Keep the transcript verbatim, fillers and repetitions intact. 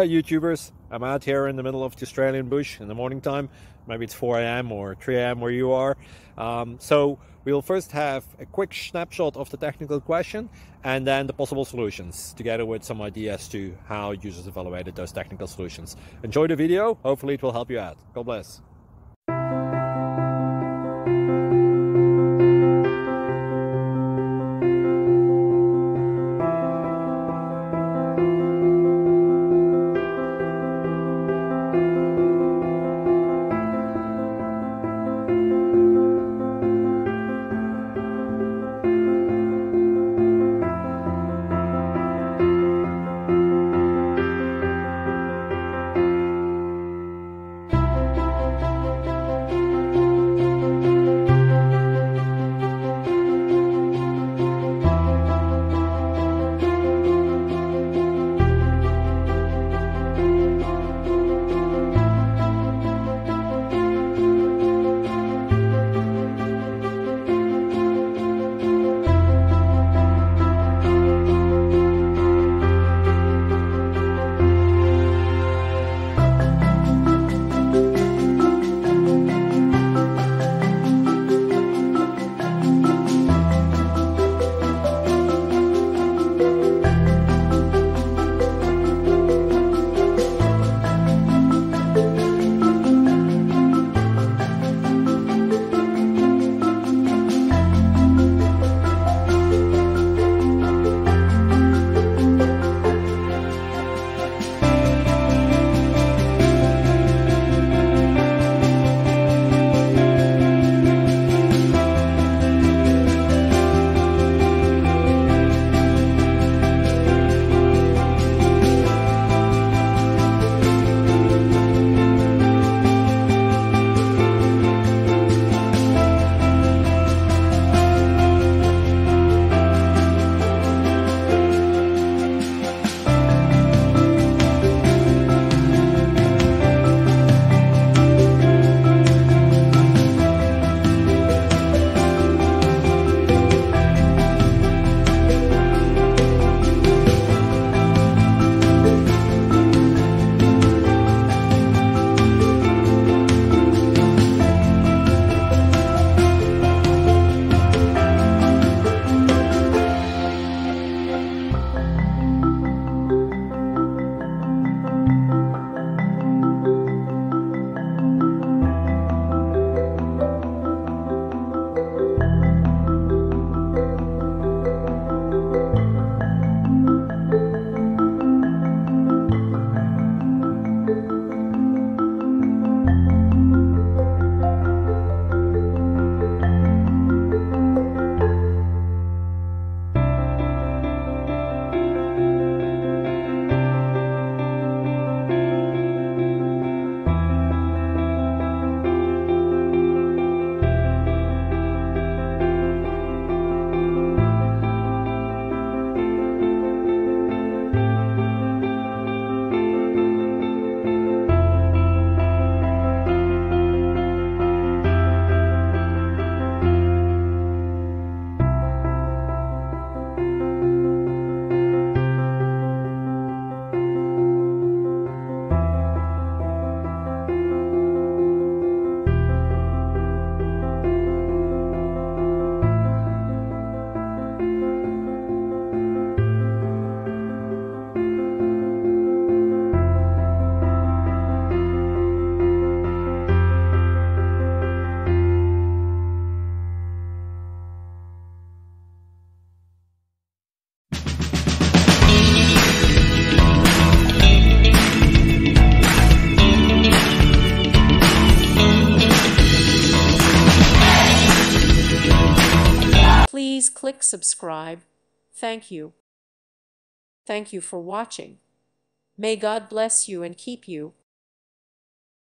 YouTubers. I'm out here in the middle of the Australian bush in the morning time. Maybe it's four A M or three A M where you are. Um, so we'll first have a quick snapshot of the technical question and then the possible solutions, together with some ideas to how users evaluated those technical solutions. Enjoy the video. Hopefully it will help you out. God bless. Please click subscribe. Thank you. Thank you for watching. May God bless you and keep you.